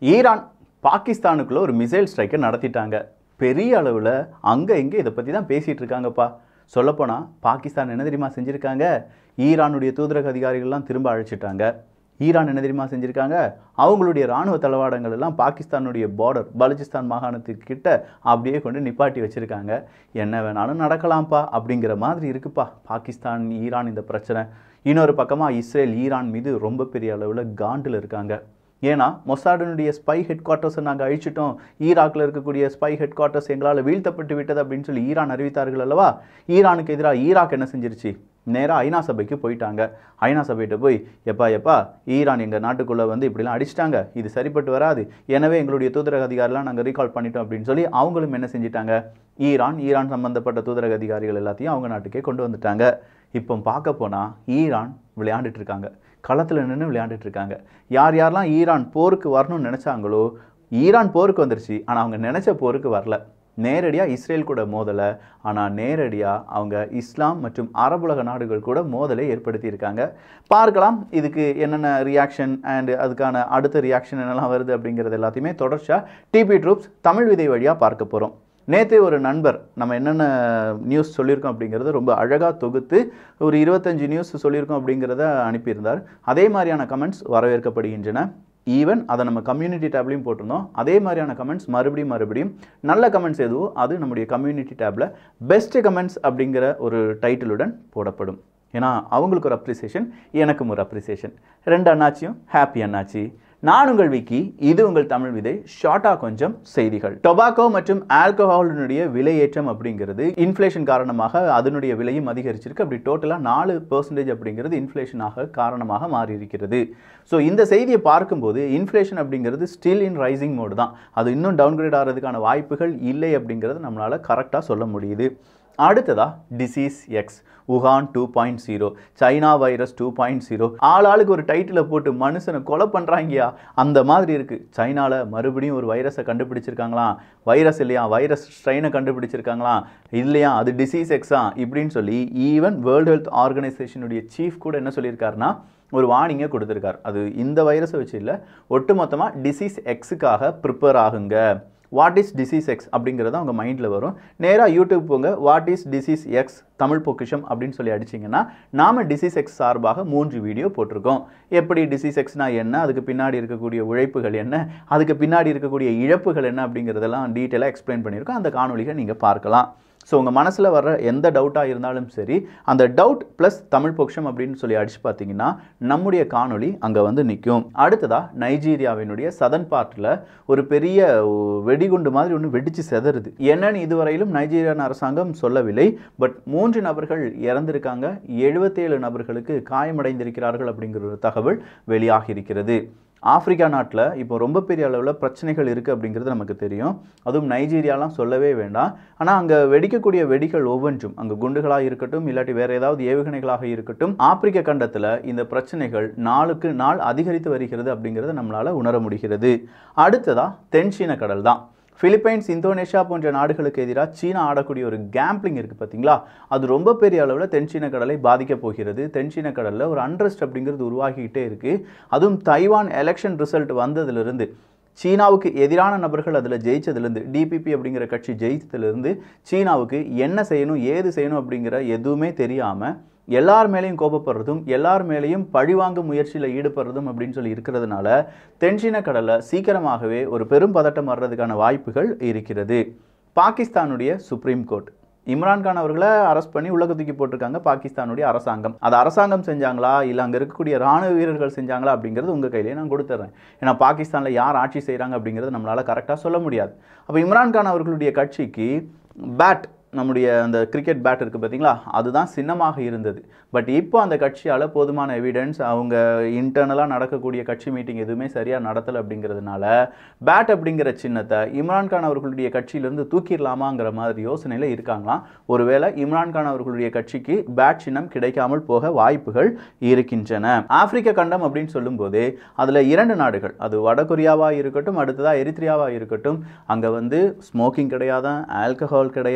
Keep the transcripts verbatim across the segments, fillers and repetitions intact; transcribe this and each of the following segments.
Iran பாகிஸ்தானுக்குள்ள ஒரு missile ஸ்ட்ரைக்கை நடத்திட்டாங்க. பெரிய அளவில் அங்கே இங்கே இதை பற்றி தான் பேசிகிட்டு இருக்காங்கப்பா. சொல்லப்போனால் பாகிஸ்தான் என்ன தெரியுமா செஞ்சுருக்காங்க? ஈரானுடைய தூதரக அதிகாரிகள்லாம் திரும்ப அழைச்சிட்டாங்க. ஈரான் என்ன தெரியுமா செஞ்சுருக்காங்க? அவங்களுடைய இராணுவ தளவாடங்கள் எல்லாம் பாகிஸ்தானுடைய பார்டர் பலுச்சிஸ்தான் மாகாணத்துக்கு கிட்ட அப்படியே கொண்டு நிப்பாட்டி வச்சுருக்காங்க. என்ன வேணாலும் நடக்கலாம்ப்பா அப்படிங்கிற மாதிரி இருக்குப்பா பாகிஸ்தான் ஈரான் இந்த பிரச்சனை. இன்னொரு பக்கமாக இஸ்ரேல் ஈரான் மீது ரொம்ப பெரிய அளவில் காண்டில் இருக்காங்க. ஏன்னா மொசாடினுடைய ஸ்பை ஹெட் குவார்ட்டர்ஸை நாங்கள் அழிச்சிட்டோம், ஈராக்கில் இருக்கக்கூடிய ஸ்பை ஹெட் குவார்ட்டர்ஸ் எங்களால் வீழ்த்தப்பட்டு விட்டது அப்படின்னு சொல்லி ஈரான் அறிவித்தார்கள் அல்லவா. ஈரானுக்கு எதிராக ஈராக் என்ன செஞ்சிருச்சு? நேராக ஐநா சபைக்கு போயிட்டாங்க. ஐநா சபைகிட்ட போய் எப்பா எப்பா ஈரான் எங்கள் நாட்டுக்குள்ளே வந்து இப்படிலாம் அடிச்சிட்டாங்க, இது சரிப்பட்டு வராது, எனவே எங்களுடைய தூதரக அதிகாரிலாம் நாங்கள் ரீகால் பண்ணிட்டோம் அப்படின்னு சொல்லி அவங்களும் என்ன செஞ்சிட்டாங்க? ஈரான் ஈரான் சம்மந்தப்பட்ட தூதரக அதிகாரிகள் எல்லாத்தையும் அவங்க நாட்டுக்கே கொண்டு வந்துட்டாங்க. இப்போ பார்க்க போனால் ஈரான் விளையாண்டுட்டு இருக்காங்க, களத்தில் நின்று விளையாண்டுட்டு இருக்காங்க. யார் யாரெல்லாம் ஈரான் போருக்கு வரணும்னு நினச்சாங்களோ ஈரான் போருக்கு வந்துருச்சு, ஆனால் அவங்க நினச்ச போருக்கு வரல. நேரடியாக இஸ்ரேல் கூட மோதலை, ஆனால் நேரடியாக அவங்க இஸ்லாம் மற்றும் அரபுலக நாடுகள் கூட மோதலை ஏற்படுத்தியிருக்காங்க. பார்க்கலாம் இதுக்கு என்னென்ன ரியாக்ஷன் அண்ட் அதுக்கான அடுத்த ரியாக்ஷன் என்னெல்லாம் வருது அப்படிங்கிறது எல்லாத்தையுமே தொடர்ச்சியாக டிபி ட்ரூப்ஸ் தமிழ் விதை வழியாக பார்க்க போகிறோம். நேற்று ஒரு நண்பர் நம்ம என்னென்ன நியூஸ் சொல்லியிருக்கோம் அப்படிங்கிறத ரொம்ப அழகாக தொகுத்து ஒரு இருபத்தஞ்சி நியூஸ் சொல்லியிருக்கோம் அப்படிங்கிறத அனுப்பியிருந்தார். அதே மாதிரியான கமெண்ட்ஸ் வரவேற்கப்படுகின்றன. ஈவன் அதை நம்ம கம்யூனிட்டி டேப்லையும் போட்டிருந்தோம். அதே மாதிரியான கமெண்ட்ஸ் மறுபடியும் மறுபடியும் நல்ல கமெண்ட்ஸ் எதுவோ அது நம்முடைய கம்யூனிட்டி டேப்பில் பெஸ்ட் கமெண்ட்ஸ் அப்படிங்கிற ஒரு டைட்டிலுடன் போடப்படும். ஏன்னா அவங்களுக்கு ஒரு அப்ரிசியேஷன், எனக்கும் ஒரு அப்ரிசியேஷன், ரெண்டு அண்ணாச்சியும் ஹாப்பி அண்ணாச்சி. நான் உங்கள் விக்கி, இது உங்கள் தமிழ் விதை. ஷார்ட்டாக கொஞ்சம் செய்திகள். டொபாக்கோ மற்றும் ஆல்கஹாலினுடைய விலையேற்றம் அப்படிங்கிறது இன்ஃப்ளேஷன் காரணமாக அதனுடைய விலையும் அதிகரிச்சிருக்கு. அப்படி டோட்டலாக நாலு பர்சன்டேஜ் அப்படிங்கிறது இன்ஃப்ளேஷனாக காரணமாக மாறி இருக்கிறது. ஸோ இந்த செய்தியை பார்க்கும்போது இன்ஃப்ளேஷன் அப்படிங்கிறது ஸ்டில் இன் ரைசிங் மோடு தான், அது இன்னும் டவுன்கிரேட் ஆகிறதுக்கான வாய்ப்புகள் இல்லை அப்படிங்கிறது நம்மளால் கரெக்டாக சொல்ல முடியுது. அடுத்ததா disease X, Wuhan two point zero, China virus two point zero. ஆள் ஆளுக்கு ஒரு டைட்டிலை போட்டு மனுஷனை கொலை பண்ணுறாங்கயா, அந்த மாதிரி இருக்குது. சைனாவில் மறுபடியும் ஒரு வைரஸை கண்டுபிடிச்சிருக்காங்களாம். வைரஸ் இல்லையா, வைரஸ் ஸ்ட்ரெயினை கண்டுபிடிச்சிருக்காங்களாம். இல்லையா அது டிசீஸ் எக்ஸா இப்படின்னு சொல்லி ஈவன் வேர்ல்டு ஹெல்த் ஆர்கனைசேஷனுடைய சீஃப் கூட என்ன சொல்லியிருக்காருன்னா ஒரு வார்னிங்கை கொடுத்துருக்கார். அது இந்த வைரஸை வச்சு இல்லை, ஒட்டுமொத்தமாக டிசீஸ் எக்ஸுக்காக ப்ரிப்பேர் ஆகுங்க. வாட் இஸ் டிசீஸ் எக்ஸ் அப்படிங்கிறது அவங்க மைண்டில் வரும். நேராக யூடியூப் போங்க, what is disease X Tamil பொக்கிஷம் அப்படின்னு சொல்லி அடிச்சிங்கன்னா நாம் டிசீஸ் எக்ஸ் சார்பாக மூன்று வீடியோ போட்டிருக்கோம். எப்படி டிசீஸ் எக்ஸ்னா என்ன, அதுக்கு பின்னாடி இருக்கக்கூடிய உழைப்புகள் என்ன, அதுக்கு பின்னாடி இருக்கக்கூடிய இழப்புகள் என்ன அப்படிங்கிறதெல்லாம் டீட்டெயிலாக எக்ஸ்பிளைன் பண்ணியிருக்கோம். அந்த காணொலிகளை நீங்கள் பார்க்கலாம். ஸோ உங்கள் மனசில் வர்ற எந்த டவுட்டாக இருந்தாலும் சரி, அந்த டவுட் ப்ளஸ் தமிழ் பொக்ஷம் அப்படின்னு சொல்லி அடிச்சு பார்த்தீங்கன்னா நம்முடைய காணொலி அங்கே வந்து நிற்கும். அடுத்ததாக நைஜீரியாவினுடைய சதன் பார்ட்டில் ஒரு பெரிய வெடிகுண்டு மாதிரி ஒன்று வெடித்து செதறுது. என்னன்னு இதுவரையிலும் நைஜீரியான் அரசாங்கம் சொல்லவில்லை. பட் மூன்று நபர்கள் இறந்திருக்காங்க, எழுபத்தேழு நபர்களுக்கு காயமடைந்திருக்கிறார்கள் அப்படிங்கிற ஒரு தகவல் வெளியாகி இருக்கிறது. ஆப்பிரிக்கா நாட்டில் இப்போ ரொம்ப பெரிய அளவில் பிரச்சனைகள் இருக்குது அப்படிங்கிறது நமக்கு தெரியும். அதுவும் நைஜீரியாலாம் சொல்லவே வேண்டாம். ஆனால் அங்கே வெடிக்கக்கூடிய வெடிகள் ஒவ்வொன்றும் அங்கே குண்டுகளாக இருக்கட்டும் இல்லாட்டி வேறு ஏதாவது ஏவுகணைகளாக இருக்கட்டும், ஆப்பிரிக்க கண்டத்தில் இந்த பிரச்சனைகள் நாளுக்கு நாள் அதிகரித்து வருகிறது அப்படிங்கிறத நம்மளால் உணர முடிகிறது. அடுத்ததாக தென்சீன கடல் தான். பிலிப்பைன்ஸ், இந்தோனேஷியா போன்ற நாடுகளுக்கு எதிராக சீனா ஆடக்கூடிய ஒரு கேம்பிளிங் இருக்குது பார்த்தீங்களா, அது ரொம்ப பெரிய அளவில் தென்சீன கடலை பாதிக்க போகிறது. தென்சீன கடலில் ஒரு அன்ரெஸ்ட் அப்படிங்கிறது உருவாகிக்கிட்டே இருக்குது. அதுவும் தைவான் எலெக்ஷன் ரிசல்ட் வந்ததுலேருந்து, சீனாவுக்கு எதிரான நபர்கள் அதில் ஜெயிச்சதுலேருந்து, டிபிபி அப்படிங்கிற கட்சி ஜெயிச்சதுலேருந்து சீனாவுக்கு என்ன செய்யணும் ஏது செய்யணும் அப்படிங்கிற எதுவுமே தெரியாமல் எல்லார் மேலேயும் கோபப்படுறதும் எல்லார் மேலேயும் பழிவாங்கும் முயற்சியில் ஈடுபடுறதும் அப்படின்னு சொல்லி இருக்கிறதுனால தென்சீன கடலில் சீக்கிரமாகவே ஒரு பெரும் பதட்டம் வர்றதுக்கான வாய்ப்புகள் இருக்கிறது. பாகிஸ்தானுடைய சுப்ரீம் கோர்ட் இம்ரான்கான் அவர்களை அரெஸ்ட் பண்ணி உலக தூக்கி போட்டிருக்காங்க பாகிஸ்தானுடைய அரசாங்கம். அது அரசாங்கம் செஞ்சாங்களா இல்லை அங்கே இருக்கக்கூடிய இராணுவ வீரர்கள் செஞ்சாங்களா அப்படிங்கிறது உங்கள் கையிலே நான் கொடுத்துட்றேன். ஏன்னா பாகிஸ்தானில் யார் ஆட்சி செய்கிறாங்க அப்படிங்கிறது நம்மளால் கரெக்டாக சொல்ல முடியாது. அப்போ இம்ரான்கான் அவர்களுடைய கட்சிக்கு பேட், நம்முடைய அந்த கிரிக்கெட் பேட் இருக்குது பார்த்தீங்களா, அதுதான் சின்னமாக இருந்தது. பட் இப்போ அந்த கட்சியால் போதுமான எவிடன்ஸ், அவங்க இன்டர்னலாக நடக்கக்கூடிய கட்சி மீட்டிங் எதுவுமே சரியாக நடத்தலை அப்படிங்கிறதுனால பேட் அப்படிங்கிற சின்னத்தை இம்ரான்கான் அவர்களுடைய கட்சியிலேருந்து தூக்கிடலாமாங்கிற மாதிரி யோசனையில் இருக்காங்களாம். ஒருவேளை இம்ரான்கான் அவர்களுடைய கட்சிக்கு பேட் சின்னம் கிடைக்காமல் போக வாய்ப்புகள் இருக்கின்றன. ஆப்பிரிக்க கண்டம் அப்படின்னு சொல்லும்போது அதில் இரண்டு நாடுகள், அது வடகொரியாவாக இருக்கட்டும் அடுத்ததாக எரித்ரியாவாக இருக்கட்டும், அங்கே வந்து ஸ்மோக்கிங் கிடையாதான், ஆல்கஹால் கிடையாதான்,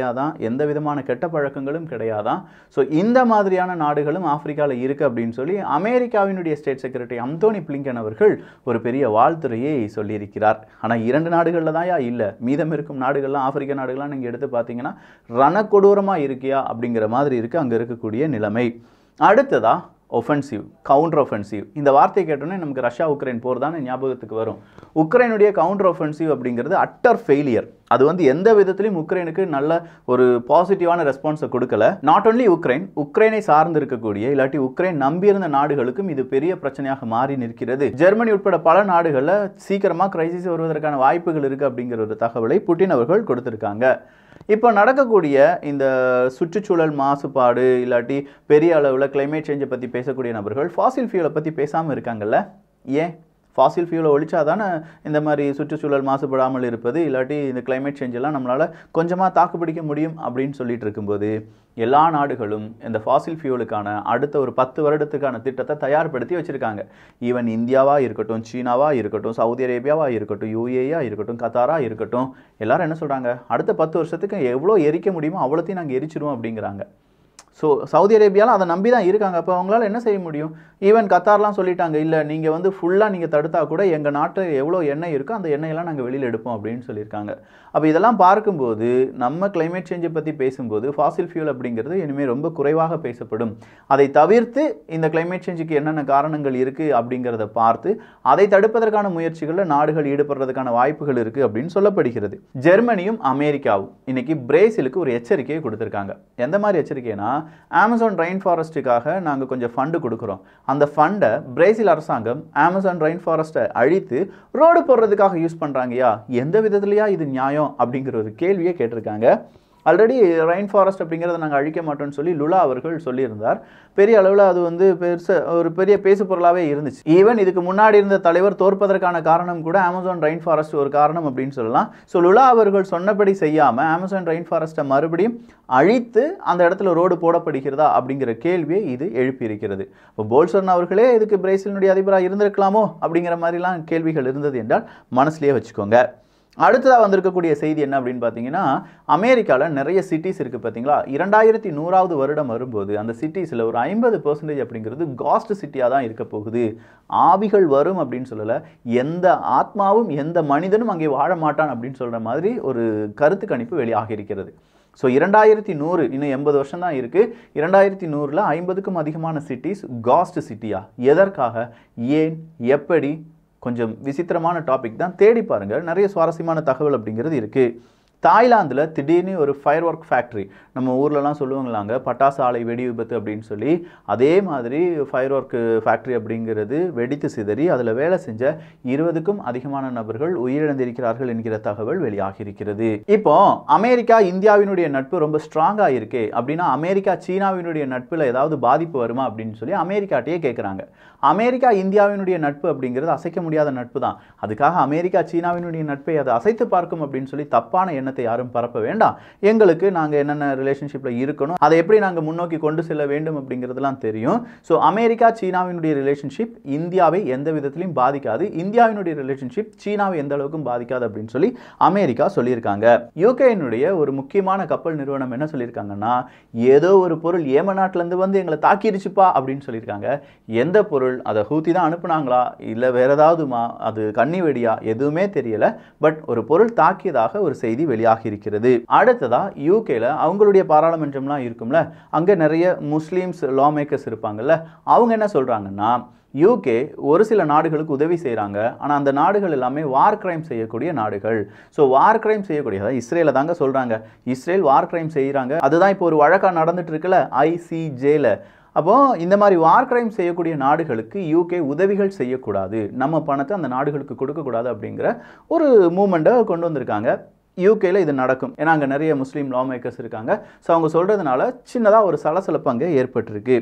எந்த விதமான கெட்ட பழக்கங்களும் கிடையாதான். ஸோ இந்த மாதிரியான நாடுகளும் ஆப்பிரிக்காவில் இருக்குது அப்படின்னு சொல்லி அமெரிக்காவினுடைய ஸ்டேட் செக்ரட்டரி அந்தோனி பிளிங்கன் அவர்கள் ஒரு பெரிய வாழ்த்துறையை சொல்லியிருக்கிறார். ஆனால் இரண்டு நாடுகளில் தான் யா இல்லை, மீதம் இருக்கும் நாடுகள்லாம் ஆப்பிரிக்க நாடுகள்லாம் நீங்கள் எடுத்து பார்த்தீங்கன்னா ரணக்கொடூரமாக இருக்கியா அப்படிங்கிற மாதிரி இருக்குது அங்கே இருக்கக்கூடிய நிலைமை. அடுத்ததா ஒஃபென்சிவ், கவுண்டர் ஒஃபென்சிவ். இந்த வார்த்தையை கேட்டோன்னே நமக்கு ரஷ்யா உக்ரைன் போர் தானே ஞாபகத்துக்கு வரும். உக்ரைனுடைய கவுண்டர் ஒஃபென்சிவ் அப்படிங்கிறது அட்டர் ஃபெயிலியர். அது வந்து எந்த விதத்திலையும் உக்ரைனுக்கு நல்ல ஒரு பாசிட்டிவான ரெஸ்பான்ஸை கொடுக்கல. நாட் ஒன்லி உக்ரைன், உக்ரைனை சார்ந்து இருக்கக்கூடிய இல்லாட்டி உக்ரைன் நம்பியிருந்த நாடுகளுக்கும் இது பெரிய பிரச்சனையாக மாறி நிற்கிறது. ஜெர்மனி உட்பட பல நாடுகளில் சீக்கிரமாக கிரைசிஸ் வருவதற்கான வாய்ப்புகள் இருக்குது அப்படிங்கிற ஒரு தகவலை புட்டின் அவர்கள் கொடுத்துருக்காங்க. இப்போ நடக்கக்கூடிய இந்த சுற்றுச்சூழல் மாசுபாடு இல்லாட்டி பெரிய அளவில் கிளைமேட் சேஞ்சை பற்றி பேசக்கூடிய நபர்கள் ஃபாசில் ஃபியூலை பற்றி பேசாமல் இருக்காங்கல்ல? ஏன்? ஃபாசில் ஃபியூலை ஒழிச்சா தானே இந்த மாதிரி சுற்றுச்சூழல் மாசுபடாமல் இருப்பது இல்லாட்டி இந்த கிளைமேட் சேஞ்ச் எல்லாம் நம்மளால் கொஞ்சமாக தாக்குப்பிடிக்க முடியும் அப்படின்னு சொல்லிட்டு இருக்கும்போது எல்லா நாடுகளும் இந்த ஃபாசில் ஃபியூலுக்கான அடுத்த ஒரு பத்து வருடத்துக்கான திட்டத்தை தயார்படுத்தி வச்சுருக்காங்க. ஈவன் இந்தியாவாக இருக்கட்டும், சீனாவாக இருக்கட்டும், சவுதி அரேபியாவாக இருக்கட்டும், யூஏயா இருக்கட்டும், கத்தாராக இருக்கட்டும், எல்லாரும் என்ன சொல்கிறாங்க, அடுத்த பத்து வருஷத்துக்கு எவ்வளோ எரிக்க முடியுமோ அவ்வளோத்தையும் நாங்கள் எரிச்சிடுவோம் அப்படிங்கிறாங்க. ஸோ சவுதி அரேபியாவில் அதை நம்பி தான் இருக்காங்க. அப்போ அவங்களால என்ன செய்ய முடியும்? ஈவன் கத்தார்லாம் சொல்லிட்டாங்க, இல்லை நீங்கள் வந்து ஃபுல்லாக நீங்கள் தடுத்தா கூட எங்கள் நாட்டில் எவ்வளோ எண்ணெய் இருக்கோ அந்த எண்ணெயெல்லாம் நாங்கள் வெளியில் எடுப்போம் அப்படின்னு சொல்லியிருக்காங்க. அப்போ இதெல்லாம் பார்க்கும்போது நம்ம கிளைமேட் சேஞ்சை பற்றி பேசும்போது ஃபாசில் ஃபியூல் அப்படிங்கிறது இனிமேல் ரொம்ப குறைவாக பேசப்படும். அதை தவிர்த்து இந்த கிளைமேட் சேஞ்சுக்கு என்னென்ன காரணங்கள் இருக்குது அப்படிங்கிறத பார்த்து அதை தடுப்பதற்கான முயற்சிகளில் நாடுகள் ஈடுபடுறதுக்கான வாய்ப்புகள் இருக்குது அப்படின்னு சொல்லப்படுகிறது. ஜெர்மனியும் அமெரிக்காவும் இன்னைக்கு பிரேசிலுக்கு ஒரு எச்சரிக்கையை கொடுத்துருக்காங்க. எந்த மாதிரி எச்சரிக்கைனா, அமேசான் ரெயின் ஃபாரஸ்ட்டுக்காக நாங்கள் கொஞ்சம் ஃபண்டு கொடுக்குறோம். அந்த ஃபண்டை பிரேசில் அரசாங்கம் அமேசான் ரெயின் ஃபாரஸ்ட்டை அழித்து ரோடு போடுறதுக்காக யூஸ் பண்ணுறாங்கயா, எந்த விதத்துலையா இது நியாயம் அப்படிங்கிற ஒரு கேள்வியை கேட்டிருக்காங்க. ஆல்ரெடி ரெயின் ஃபாரஸ்ட் அப்படிங்கிறத நாங்கள் அழிக்க மாட்டோம்னு சொல்லி லுலா அவர்கள் சொல்லியிருந்தார். பெரிய அளவில் அது வந்து பெருசு ஒரு பெரிய பேசு பொருளாகவே இருந்துச்சு. ஈவன் இதுக்கு முன்னாடி இருந்த தலைவர் தோற்பதற்கான காரணம் கூட அமேசான் ரெயின் ஃபாரஸ்ட் ஒரு காரணம் அப்படின்னு சொல்லலாம். ஸோ லுலா அவர்கள் சொன்னபடி செய்யாமல் அமேசான் ரெயின் ஃபாரஸ்ட்டை மறுபடியும் அழித்து அந்த இடத்துல ரோடு போடப்படுகிறதா அப்படிங்கிற கேள்வியை இது எழுப்பியிருக்கிறது. இப்போ போல்சன் அவர்களே இதுக்கு பிரேசிலினுடைய அதிபராக இருந்திருக்கலாமோ அப்படிங்கிற மாதிரிலாம் கேள்விகள் இருந்தது என்றால் மனசுலேயே வச்சுக்கோங்க. அடுத்ததாக வந்திருக்கக்கூடிய செய்தி என்ன அப்படின்னு பார்த்தீங்கன்னா, அமெரிக்காவில் நிறைய சிட்டிஸ் இருக்குது பார்த்தீங்களா. இரண்டாயிரத்தி நூறாவது வருடம் வரும்போது அந்த சிட்டிஸில் ஒரு ஐம்பது பர்சன்டேஜ் அப்படிங்கிறது காஸ்ட் சிட்டியாக தான் இருக்க போகுது. ஆவிகள் வரும் அப்படின்னு சொல்லலை, எந்த ஆத்மாவும் எந்த மனிதனும் அங்கே வாழ மாட்டான் அப்படின்னு சொல்கிற மாதிரி ஒரு கருத்து கணிப்பு வெளியாகி இருக்கிறது. ஸோ இரண்டாயிரத்தி நூறு இன்னும் எண்பது வருஷம் தான் இருக்குது. இரண்டாயிரத்தி நூறில் ஐம்பதுக்கும் அதிகமான சிட்டிஸ் காஸ்ட் சிட்டியா? எதற்காக, ஏன், எப்படி? கொஞ்சம் விசித்திரமான டாபிக் தான், தேடி பாருங்கள், நிறைய சுவாரஸ்யமான தகவல் அப்படிங்கிறது இருக்குது. தாய்லாந்தில் திடீர்னு ஒரு ஃபயர் ஒர்க் ஃபேக்ட்ரி, நம்ம ஊர்லலாம் சொல்லுவாங்களாங்க பட்டாசு ஆலை வெடி விபத்து அப்படின்னு சொல்லி, அதே மாதிரி ஃபயர் ஒர்க் ஃபேக்ட்ரி அப்படிங்கிறது வெடித்து சிதறி அதில் வேலை செஞ்ச இருபதுக்கும் அதிகமான நபர்கள் உயிரிழந்திருக்கிறார்கள் என்கிற தகவல் வெளியாகி இருக்கிறது. இப்போ அமெரிக்கா இந்தியாவினுடைய நட்பு ரொம்ப ஸ்ட்ராங்காக இருக்கே அப்படின்னா அமெரிக்கா சீனாவினுடைய நட்பில் ஏதாவது பாதிப்பு வருமா அப்படின்னு சொல்லி அமெரிக்காட்டையே கேட்குறாங்க. அமெரிக்கா இந்தியாவினுடைய நட்பு அப்படிங்கிறது அசைக்க முடியாத நட்பு தான். அதுக்காக அமெரிக்கா சீனாவினுடைய நட்பை அதை அசைத்து பார்க்கும் அப்படின்னு சொல்லி தப்பான எண்ணத்தை யாரும் பரப்ப வேண்டாம். எங்களுக்கு நாங்கள் என்னென்ன ரிலேஷன்ஷிப்பில் இருக்கணும், அதை எப்படி நாங்கள் முன்னோக்கி கொண்டு செல்ல வேண்டும் அப்படிங்கிறதுலாம் தெரியும். ஸோ அமெரிக்கா சீனாவினுடைய ரிலேஷன்ஷிப் இந்தியாவை எந்த விதத்திலையும் பாதிக்காது, இந்தியாவினுடைய ரிலேஷன்ஷிப் சீனாவை எந்த அளவுக்கும் பாதிக்காது அப்படின்னு சொல்லி அமெரிக்கா சொல்லியிருக்காங்க. யூகேனுடைய ஒரு முக்கியமான கப்பல் நிறுவனம் என்ன சொல்லியிருக்காங்கன்னா, ஏதோ ஒரு பொருள் ஏம நாட்டிலேருந்து வந்து எங்களை தாக்கிடுச்சுப்பா அப்படின்னு சொல்லியிருக்காங்க. எந்த பொருள், அதை ஹூத்தி தான் அனுப்புனாங்களா இல்லை வேற ஏதாவதுமா, அது கண்ணி வெடியா, எதுவுமே தெரியல. பட் ஒரு பொருள் தாக்கியதாக ஒரு செய்தி வெளியாகி இருக்கிறது. அடுத்ததா யூகேல அவங்களுடைய பாராளுமன்றம்லாம் இருக்கும்ல, அங்கே நிறைய முஸ்லீம்ஸ் லா மேக்கர்ஸ் இருப்பாங்கல்ல, அவங்க என்ன சொல்றாங்கன்னா, யூகே ஒரு சில நாடுகளுக்கு உதவி செய்கிறாங்க, ஆனால் அந்த நாடுகள் எல்லாமே வார் கிரைம் செய்யக்கூடிய நாடுகள். ஸோ வார் கிரைம் செய்யக்கூடிய, அதாவது இஸ்ரேலை தாங்க சொல்கிறாங்க, இஸ்ரேல் வார் கிரைம் செய்கிறாங்க. அதுதான் இப்போ ஒரு வழக்காக நடந்துட்டு இருக்குல்ல ஐசிஜேல. அப்போது இந்த மாதிரி வார் கிரைம் செய்யக்கூடிய நாடுகளுக்கு யூகே உதவிகள் செய்யக்கூடாது, நம்ம பணத்தை அந்த நாடுகளுக்கு கொடுக்கக்கூடாது அப்படிங்கிற ஒரு மூமெண்ட்டை கொண்டு வந்திருக்காங்க. யூகேல இது நடக்கும், ஏன்னா அங்கே நிறைய முஸ்லீம் லா மேக்கர்ஸ் இருக்காங்க. ஸோ அவங்க சொல்கிறதுனால சின்னதாக ஒரு சலசலப்பு அங்கே ஏற்பட்டிருக்கு.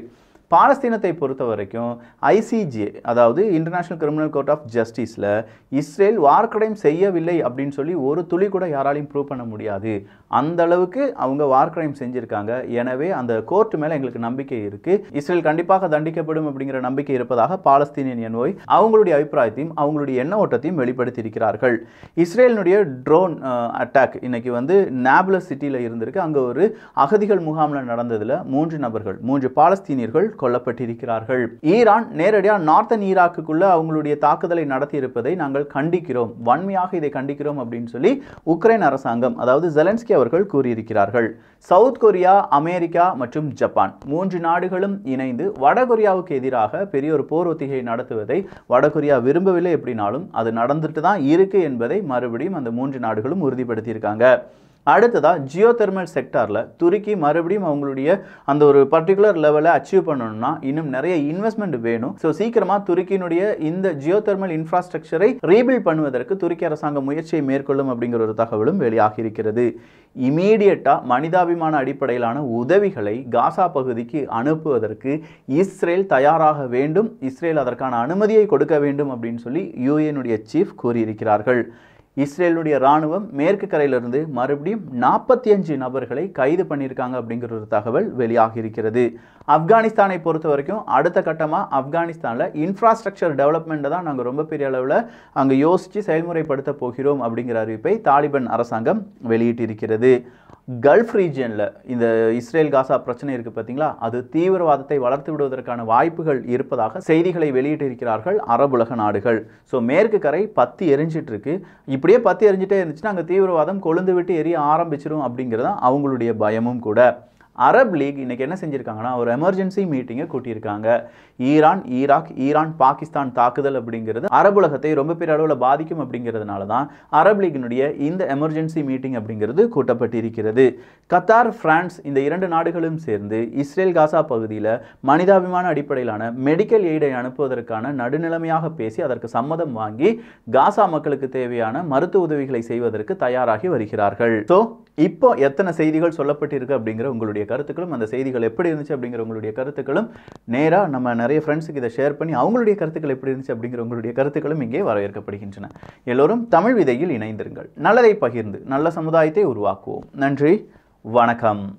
பாலஸ்தீனத்தை பொறுத்த வரைக்கும் ஐசிஜே அதாவது இன்டர்நேஷனல் கிரிமினல் கோர்ட் ஆஃப் ஜஸ்டிஸில் இஸ்ரேல் வார் கிரைம் செய்யவில்லை அப்படின்னு சொல்லி ஒரு துளி கூட யாராலையும் ப்ரூவ் பண்ண முடியாது. அந்த அளவுக்கு அவங்க வார் கிரைம் செஞ்சுருக்காங்க. எனவே அந்த கோர்ட் மேலே எங்களுக்கு நம்பிக்கை இருக்குது, இஸ்ரேல் கண்டிப்பாக தண்டிக்கப்படும் அப்படிங்கிற நம்பிக்கை இருப்பதாக பாலஸ்தீனியன் என்ஓஐ அவங்களுடைய அபிப்பிராயத்தையும் அவங்களுடைய எண்ண ஓட்டத்தையும் வெளிப்படுத்தியிருக்கிறார்கள். இஸ்ரேலினுடைய ட்ரோன் அட்டாக் இன்னைக்கு வந்து நாபுலஸ் சிட்டியில் இருந்திருக்கு. அங்கே ஒரு அகதிகள் முகாமில் நடந்ததில் மூன்று நபர்கள் மூன்று பாலஸ்தீனியர்கள் கொல்லப்பட்டிருக்கிறார்கள். ஈரான் நேரடியாக நார்த்தன் ஈராக்குக்குள்ள அவங்களுடைய தாக்குதலை நடத்தி இருப்பதை நாங்கள் கண்டிக்கிறோம், வன்மையாக இதை கண்டிக்கிறோம் அப்படின்னு சொல்லி உக்ரைன் அரசாங்கம் அதாவது ஜெலன்ஸ்கி அவர்கள் கூறியிருக்கிறார்கள். சவுத் கொரியா, அமெரிக்கா மற்றும் ஜப்பான் மூன்று நாடுகளும் இணைந்து வடகொரியாவுக்கு எதிராக பெரிய ஒரு போர் ஒத்திகை நடத்துவதை வடகொரியா விரும்பவில்லை. எப்படினாலும் அது நடந்துட்டு தான் இருக்கு என்பதை மறுபடியும் அந்த மூன்று நாடுகளும் உறுதிப்படுத்தியிருக்காங்க. அடுத்ததா ஜியோ தெர்மல் செக்டாரில் துருக்கி மறுபடியும் அவங்களுடைய அந்த ஒரு பர்டிகுலர் லெவலை அச்சீவ் பண்ணணும்னா இன்னும் நிறைய இன்வெஸ்ட்மெண்ட் வேணும். ஸோ சீக்கிரமாக துருக்கியினுடைய இந்த ஜியோ தெர்மல் இன்ஃப்ராஸ்ட்ரக்சரை ரீபில்ட் பண்ணுவதற்கு துருக்கி அரசாங்கம் முயற்சியை மேற்கொள்ளும் அப்படிங்கிற ஒரு தகவலும் வெளியாகி இருக்கிறது. இமீடியட்டாக மனிதாபிமான அடிப்படையிலான உதவிகளை காசா பகுதிக்கு அனுப்புவதற்கு இஸ்ரேல் தயாராக வேண்டும், இஸ்ரேல் அதற்கான அனுமதியை கொடுக்க வேண்டும் அப்படின்னு சொல்லி யூஎனுடைய சீஃப் கூறியிருக்கிறார்கள். இஸ்ரேலுடைய ராணுவம் மேற்கு கரையிலிருந்து மறுபடியும் நாற்பத்தி அஞ்சு நபர்களை கைது பண்ணியிருக்காங்க அப்படிங்கிற ஒரு தகவல் வெளியாகி இருக்கிறது. ஆப்கானிஸ்தானை பொறுத்த வரைக்கும் அடுத்த கட்டமாக ஆப்கானிஸ்தானில் இன்ஃப்ராஸ்ட்ரக்சர் டெவலப்மெண்ட்டை தான் நாங்கள் ரொம்ப பெரிய அளவில் அங்கே யோசித்து செயல்முறைப்படுத்த போகிறோம் அப்படிங்கிற அறிவிப்பை தாலிபான் அரசாங்கம் வெளியிட்டிருக்கிறது. கல்ஃப் ரீஜியனில் இந்த இஸ்ரேல் காசா பிரச்சனை இருக்குது பார்த்தீங்களா, அது தீவிரவாதத்தை வளர்த்து விடுவதற்கான வாய்ப்புகள் இருப்பதாக செய்திகளை வெளியிட்டிருக்கிறார்கள் அரபுலக நாடுகள். ஸோ மேற்கு கரை பத்தி எரிஞ்சிட்டு இருக்கு, இப்படியே பத்தி எரிஞ்சிட்டே இருந்துச்சுன்னா அங்கே தீவிரவாதம் கொழுந்து விட்டு எரிய ஆரம்பிச்சிடும் அப்படிங்கிறது தான் அவங்களுடைய பயமும் கூட. அரப் லீக் இன்னைக்கு என்ன செஞ்சிருக்காங்கன்னா ஒரு எமர்ஜென்சி மீட்டிங்கை கூட்டியிருக்காங்க. ஈரான், ஈராக், ஈரான் பாகிஸ்தான் தாக்குதல் அப்படிங்கிறது அரபு உலகத்தை ரொம்ப பெரிய அளவில் பாதிக்கும் அப்படிங்கிறதுனால தான் அரப் லீகினுடைய இந்த எமர்ஜென்சி மீட்டிங் அப்படிங்கிறது கூட்டப்பட்டிருக்கிறது. கத்தார், பிரான்ஸ் இந்த இரண்டு நாடுகளும் சேர்ந்து இஸ்ரேல் காசா பகுதியில் மனிதாபிமான அடிப்படையிலான மெடிக்கல் எய்டை அனுப்புவதற்கான நடுநிலைமையாக பேசி அதற்கு சம்மதம் வாங்கி காசா மக்களுக்கு தேவையான மருத்துவ உதவிகளை செய்வதற்கு தயாராகி வருகிறார்கள். ஸோ இப்போ எத்தனை செய்திகள் சொல்லப்பட்டிருக்கு அப்படிங்கிற உங்களுடைய கருத்துக்களும் அந்த செய்திகள் எப்படி இருந்துச்சு அப்படிங்கிற உங்களுடைய கருத்துக்களும் நேராக நம்ம நிறைய ஃப்ரெண்ட்ஸுக்கு இதை ஷேர் பண்ணி அவங்களுடைய கருத்துக்கள் எப்படி இருந்துச்சு அப்படிங்கிற உங்களுடைய கருத்துக்களும் இங்கே வரவேற்கப்படுகின்றன. எல்லோரும் தமிழ் விதையில் இணைந்திருங்கள், நல்லதை பகிர்ந்து நல்ல சமுதாயத்தை உருவாக்குவோம். நன்றி, வணக்கம்.